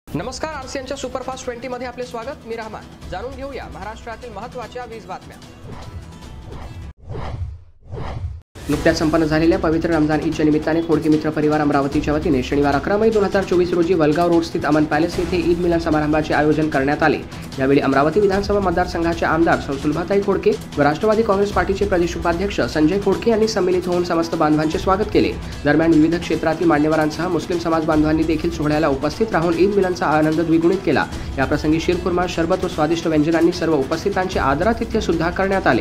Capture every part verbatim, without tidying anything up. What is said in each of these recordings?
नमस्कार, आरसीएनच्या superfast twenty मध्ये आपले स्वागत. मी रहमान. जाणून घेऊया महाराष्ट्रातील महत्त्वाच्या वीस बातम्या. नुकत्याच संपन्न झालेल्या पवित्र रमजान ईदच्या निमित्ताने खोडके मित्र परिवार अमरावतीच्या वतीने शनिवार अकरा मे दोन हजार चोवीस रोजी वलगाव रोड स्थित अमन पॅलेस येथे ईद मिलन समारंभाचे आयोजन करण्यात आले. यावेळी अमरावती विधानसभा मतदारसंघाचे आमदार सुलभाताई खोडके व राष्ट्रवादी काँग्रेस पार्टीचे प्रदेश उपाध्यक्ष संजय खोडके यांनी सम्मिलित होऊन समस्त बांधवांचे स्वागत केले. दरम्यान विविध क्षेत्रातील मान्यवरांसह मुस्लिम समाज बांधवांनी देखील सोहळ्याला उपस्थित राहून ईद मिलनचा आनंद द्विगुणित केला. याप्रसंगी शीरखुर्मा, शरबत व स्वादिष्ट व्यंजनांनी सर्व उपस्थितांचे आदरातिथ्य सुद्धा करण्यात आले.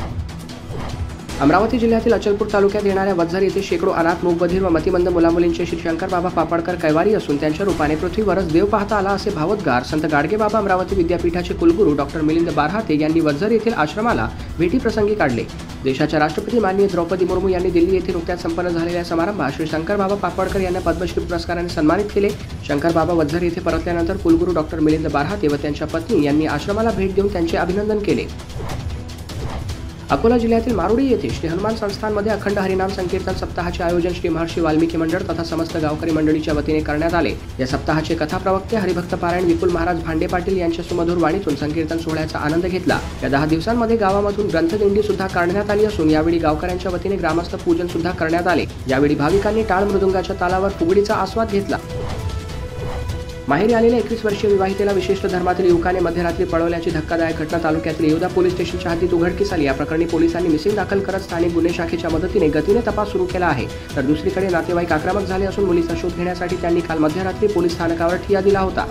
अमरावती जिल्ह्यातील अचलपूर तालुक्यात येणाऱ्या वझर येथे शेकडो अनाथ, मूकबधीर व मतिमंद मुलामुलींचे श्री शंकर बाबा पापडकर कैवारी असून त्यांच्या रूपाने पृथ्वीवरच देव पाहता आला असे भावोद्गार संत गाडगे बाबा अमरावती विद्यापीठाचे कुलगुरू डॉक्टर मिलिंद बारहाते यांनी वझर येथील आश्रमाला भेटीप्रसंगी काढले. देशाच्या राष्ट्रपती माननीय द्रौपदी मुर्मू यांनी दिल्ली येथे नुकत्याच संपन्न झालेल्या समारंभात श्री शंकर बाबा पापडकर यांना पद्मश्री पुरस्काराने सन्मानित केले. शंकर बाबा वझर येथे परतल्यानंतर कुलगुरू डॉक्टर मिलिंद बारहाते व त्यांच्या पत्नी यांनी आश्रमाला भेट देऊन त्यांचे अभिनंदन केले. अकोला जिल्ह्यातील मारुडी येथे श्री हनुमान संस्थानमध्ये अखंड हरिनाम संकीर्तन सप्ताहाचे आयोजन श्री महर्षी वाल्मिकी मंडळ तथा समस्त गावकरी मंडळीच्या वतीने करण्यात आले. या सप्ताहाचे कथा प्रवक्ते हरिभक्त पारायण विपुल महाराज भांडे पाटील यांच्या सुमधुर वाणीतून संकीर्तन सोहळ्याचा आनंद घेतला. या दहा दिवसांमध्ये गावामधून ग्रंथदिंडी सुद्धा काढण्यात आली असून यावेळी गावकऱ्यांच्या वतीने ग्रामस्थ पूजन सुद्धा करण्यात आले. यावेळी भाविकांनी टाळ मृदुंगाच्या तालावर फुगडीचा आस्वाद घेतला. माहेरी आलेल्या एकवीस वर्षीय विवाहितेला विशिष्ट धर्मातील युवकाने मध्यरात्री पळवल्याची धक्कादायक घटना तालुक्यातील येवदा पोलीस स्टेशनच्या हद्दीत उघडकीस आली. या प्रकरणी पोलिसांनी मिसिंग दाखल करत स्थानिक गुन्हे शाखेच्या मदतीने गतीने तपास सुरू केला आहे. तर दुसरीकडे नातेवाईक आक्रमक झाले असून मुलीचा शोध घेण्यासाठी त्यांनी काल मध्यरात्री पोलीस स्थानकावर ठिय्या दिला होता.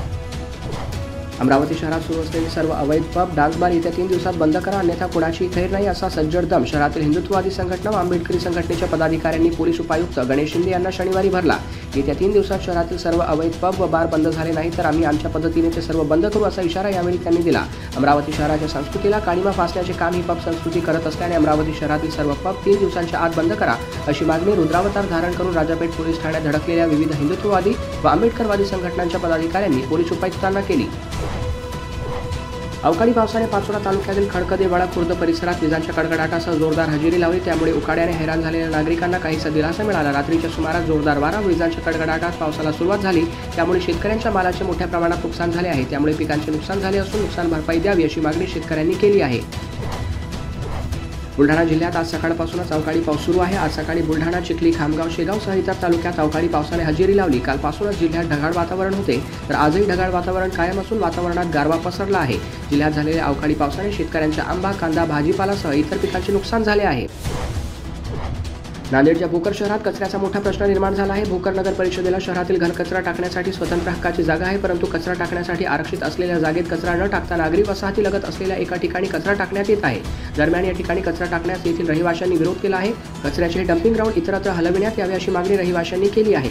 अमरावती शहरात सुरू असलेले सर्व अवैध पब, डान्स बार येत्या तीन दिवसात बंद करा, अन्यथा कुणाची खैर नाही असा सज्जड दम शहरातील हिंदुत्ववादी संघटना व आंबेडकरी संघटनेच्या पदाधिकाऱ्यांनी पोलीस उपायुक्त गणेश शिंदे यांना शनिवारी भरला. येत्या तीन दिवसात शहरातील सर्व अवैध पब व बार बंद झाले नाही तर आम्ही आमच्या पद्धतीने ते सर्व बंद करू असा इशारा यावेळी त्यांनी दिला. अमरावती शहराच्या संस्कृतीला काळीमा फासण्याचे काम ही पब संस्कृती करत असल्याने अमरावती शहरातील सर्व पब तीन दिवसांच्या आत बंद करा अशी मागणी रुद्रावतार धारण करून राजापेठ पोलीस ठाण्यात धडकलेल्या विविध हिंदुत्ववादी व आंबेडकरवादी संघटनांच्या पदाधिकाऱ्यांनी पोलीस उपायुक्तांना केली. अवकाळी पावसाने पाचोरा तालुक्यातील खडकदे वाडा खुर्द परिसरात विजांच्या कडकडाटासह जोरदार हजेरी लावली. त्यामुळे उकाड्याने हैराण झालेल्या नागरिकांना काहीसा दिलासा मिळाला. रात्रीच्या सुमारास जोरदार वारा व विजांच्या कडकडाटात पावसाला सुरुवात झाली. त्यामुळे शेतकऱ्यांच्या मालाचे मोठ्या प्रमाणात नुकसान झाले आहे. त्यामुळे पिकांचे नुकसान झाले असून नुकसान भरपाई द्यावी अशी मागणी शेतकऱ्यांनी केली आहे. बुलढाणा जिल्ह्यात आज सकाळपासूनच अवकाळी पाऊस सुरू आहे. आज सकाळी बुलढाणा, चिखली, खामगाव, शेगाव सह इतर तालुक्यात अवकाळी पावसाने हजेरी लावली. कालपासूनच जिल्ह्यात ढगाळ वातावरण होते तर आजही ढगाळ वातावरण कायम असून वातावरणात गारवा पसरला आहे. जिल्ह्यात झालेल्या अवकाळी पावसाने शेतकऱ्यांच्या आंबा, कांदा, भाजीपालासह इतर पिकांचे नुकसान झाले आहे. नांदेडच्या भोकर शहरात कचऱ्याचा मोठा प्रश्न निर्माण झाला आहे. भोकर नगर परिषदेला शहरातील घनकचरा टाकण्यासाठी स्वतंत्र हक्काची जागा आहे, परंतु कचरा टाकण्यासाठी आरक्षित असलेल्या जागेत कचरा न टाकता नागरी वसाहतीलगत असलेल्या एका ठिकाणी कचरा टाकण्यात येत आहे. दरम्यान या ठिकाणी कचरा टाकण्यास येथील रहिवाशांनी विरोध केला आहे. कचऱ्याचे डम्पिंग ग्राउंड इतरत्र हलविण्यात यावे अशी मागणी रहिवाशांनी केली आहे.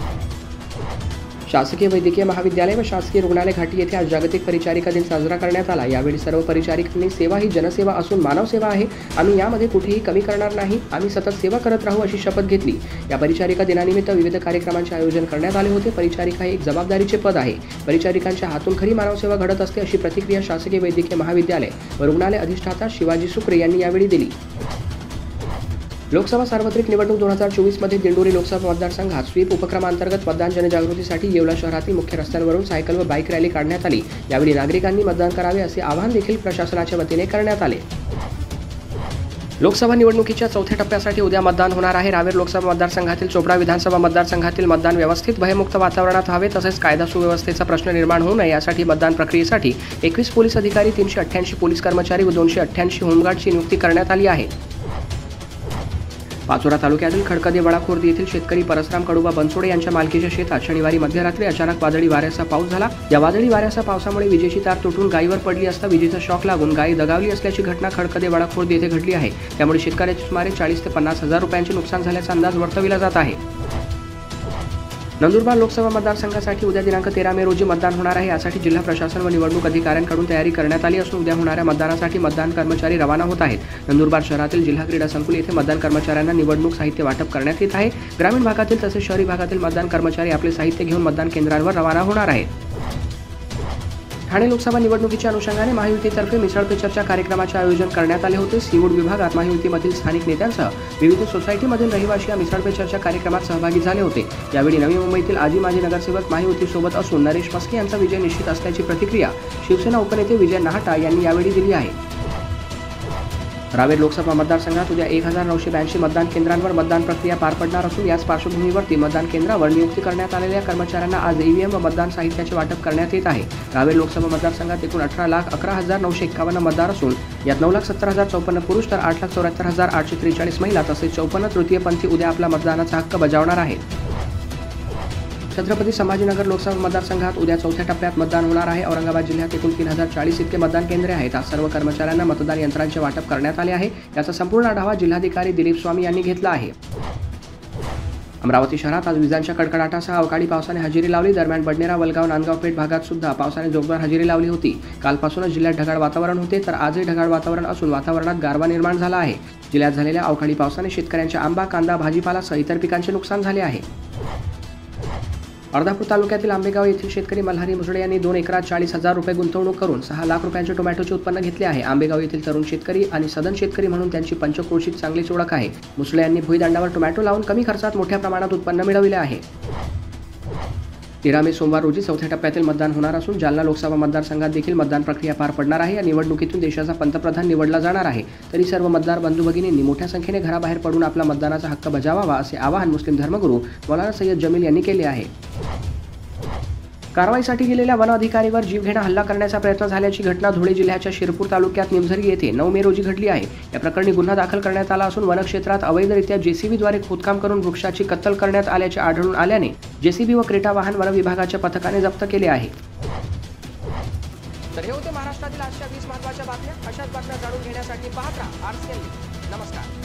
शासकीय वैद्यकीय महाविद्यालय व शासकीय रुग्णालय घाटी येथे आज जागतिक परिचारिका दिन साजरा करण्यात आला. यावेळी सर्व परिचारिकांनी सेवा ही जनसेवा असून मानव सेवा आहे, आम्ही यामध्ये कुठेही कमी करणार नाही, आम्ही सतत सेवा करत राहू अशी शपथ घेतली. या परिचारिका दिनानिमित्त विविध कार्यक्रमांचे आयोजन करण्यात आले होते. परिचारिका हे एक जबाबदारीचे पद आहे. परिचारिकांच्या हातून खरी मानवसेवा घडत असते अशी प्रतिक्रिया शासकीय वैद्यकीय महाविद्यालय व रुग्णालय अधिष्ठाता शिवाजी सुक्रे यांनी यावेळी दिली. लोकसभा सार्वत्रिक निवडणूक दोन हजार चोवीस मध्ये दिंडोरी लोकसभा मतदारसंघात स्वीप उपक्रमांतर्गत मतदान जनजागृतीसाठी येवला शहरातील मुख्य रस्त्यांवरून सायकल व बाईक रॅली काढण्यात आली. यावेळी नागरिकांनी मतदान करावे असे आवाहन देखील प्रशासनाच्या वतीने करण्यात आले. लोकसभा निवडणुकीच्या चौथ्या टप्प्यासाठी उद्या मतदान होणार आहे. रावेर लोकसभा मतदारसंघातील चोपडा विधानसभा मतदारसंघातील मतदान व्यवस्थित भयमुक्त वातावरणात व्हावे तसेच कायदा सुव्यवस्थेचा प्रश्न निर्माण होऊ नये यासाठी मतदान प्रक्रियेसाठी एकवीस पोलीस अधिकारी, तीनशे अठ्ठ्याऐंशी पोलीस कर्मचारी व दोनशे अठ्ठ्याऐंशी होमगार्डची नियुक्ती करण्यात आली आहे. पाचोरा तालुक्यातील खडकदे वाडा खुर्द येथील शेतकरी परसराम कडुबा बनसोडे यांच्या मालकीच्या शेतात शनिवारी मध्यरात्री अचानक वादळी वाऱ्यासह पाऊस झाला. या वादळी वाऱ्यासह पावसामुळे विजेची तार तुटून गायीवर पडली असता विजेचा शॉक लागून गायी दगावली असल्याची घटना खडकदे वाडा खुर्द येथे घडली आहे. त्यामुळे शेतकऱ्याचे सुमारे चाळीस ते पन्नास हजार रुपयांचे नुकसान झाल्याचा अंदाज वर्तविला जात आहे. नंदुरबार लोकसभा मतदारसंघासाठी उद्या दिनांक तेरा मे रोजी मतदान होणार आहे. यासाठी जिल्हा प्रशासन व निवडणूक अधिकाऱ्यांकडून तयारी करण्यात आली असून उद्या होणाऱ्या मतदानासाठी मतदान कर्मचारी रवाना होत आहेत. नंदुरबार शहरातील जिल्हा क्रीडा संकुल येथे मतदान कर्मचाऱ्यांना निवडणूक साहित्य वाटप करण्यात येत आहे. ग्रामीण भागातील तसेच शहरी भागातील मतदान कर्मचारी आपले साहित्य घेऊन मतदान केंद्रांवर रवाना होणार आहेत. ठाणे लोकसभा निवडणुकीच्या अनुषंगाने महायुतीतर्फे मिसळ पे चर्चा कार्यक्रमाचे आयोजन करण्यात आले होते। सीवूड विभागात महायुतीमधील स्थानिक नेत्यांसह विविध सोसायटीमधील रहिवासी या मिसळ पे चर्चा कार्यक्रमात सहभागी झाले होते। यावेळी नवी मुंबईतील आजी माजी नगरसेवक महायुतीसोबत असून नरेश मस्के यांचा विजय निश्चित असल्याची प्रतिक्रिया शिवसेना उपनेते विजय नाहटा यांनी यावेळी दिली आहे। रावेर लोकसभा मतदारसंघात उद्या एक हजार नऊशे ब्याऐंशी मतदान केंद्रांवर मतदान प्रक्रिया पार पडणार असून याच पार्श्वभूमीवरती मतदान केंद्रावर नियुक्ती करण्यात आलेल्या कर्मचाऱ्यांना आज ईव्हीएम व मतदान साहित्याचे वाटप करण्यात येत आहे। रावेर लोकसभा मतदारसंघात एकूण अठरा लाख अकरा हजार नऊशे एक्कावन्न मतदार असून यात नऊ लाख सत्तर हजार चौपन्न पुरुष तर आठ लाख चौऱ्याहत्तर हजार आठशे त्रेचाळीस महिला तसेच चौपन्न तृतीयपंथी उद्या आपला मतदानाचा हक्क बजावणार आहेत। छत्रपती संभाजीनगर लोकसभा मतदारसंघात उद्या चौथ्या टप्प्यात मतदान होणार आहे। औरंगाबाद जिल्ह्यात एकूण तीन हजार चाळीस इतके मतदान केंद्रे आहेत। आज सर्व कर्मचाऱ्यांना मतदान यंत्रांचे वाटप करण्यात आले आहे। याचा संपूर्ण आढावा जिल्हाधिकारी दिलीप स्वामी यांनी घेतला आहे। अमरावती शहरात आज विजांच्या कडकडाटासह अवकाळी पावसाने हजेरी लावली। दरम्यान बडनेरा वलगाव नांदगाव पेठ भागात सुद्धा पावसाने जोरदार हजेरी लावली होती। कालपासूनच जिल्ह्यात ढगाळ वातावरण होते तर आजही ढगाळ वातावरण असून वातावरणात गारवा निर्माण झाला आहे। जिल्ह्यात झालेल्या अवकाळी पावसाने शेतकऱ्यांच्या आंबा कांदा भाजीपालासह इतर पिकांचे नुकसान झाले आहे। अर्धापूर तालुक्यातील आंबेगाव येथील शेतकरी मल्हारी मुसळे यांनी दोन एकरात चाळीस हजार रुपये गुंतवणूक करून सहा लाख रुपयांचे टोमॅटोचे उत्पन्न घेतले आहे। आंबेगाव येथील तरुण शेतकरी आणि सदन शेतकरी म्हणून त्यांची पंचक्रोशीत चांगलीच ओळख आहे। मुसळे यांनी भुईदंडावर टोमॅटो लावून कमी खर्चात मोठ्या प्रमाणात उत्पन्न मिळविले आहे। तेरा मे सोमवार रोजी चौथ्या टप्प्यातील मतदान होणार असून जालना लोकसभा मतदारसंघात देखील मतदान प्रक्रिया पार पडणार आहे। या निवडणुकीतून देशाचा पंतप्रधान निवडला जाणार आहे। तरी सर्व मतदार बंधू भगिनींनी मोठ्या संख्येने घराबाहेर पडून आपला मतदानाचा हक्क बजावावा असे आवाहन मुस्लिम धर्मगुरू मौलाना सय्यद जमील यांनी केले आहे। कारवाईसाठी गेलेल्या वन अधिकारीवर जीवघेणा हल्ला करण्याचा प्रयत्न झाल्याची घटना धुळे जिल्ह्याच्या शिरपूर तालुक्यात निमझरी येथे नऊ मे रोजी घडली आहे। या प्रकरणी गुन्हा दाखल करण्यात आला असून वनक्षेत्रात अवैधरित्या जेसीबीद्वारे खोदकाम करून वृक्षाची कत्तल करण्यात आल्याचे आढळून आल्याने जेसीबी व क्रेटा वाहन वन विभागाच्या पथकाने जप्त केले आहे। तर हे होते महाराष्ट्रातील आजच्या वीस महत्त्वाच्या बातम्या। अशाच बातम्या जाणून घेण्यासाठी पाहत राहा आरसीएन न्यूज। नमस्कार।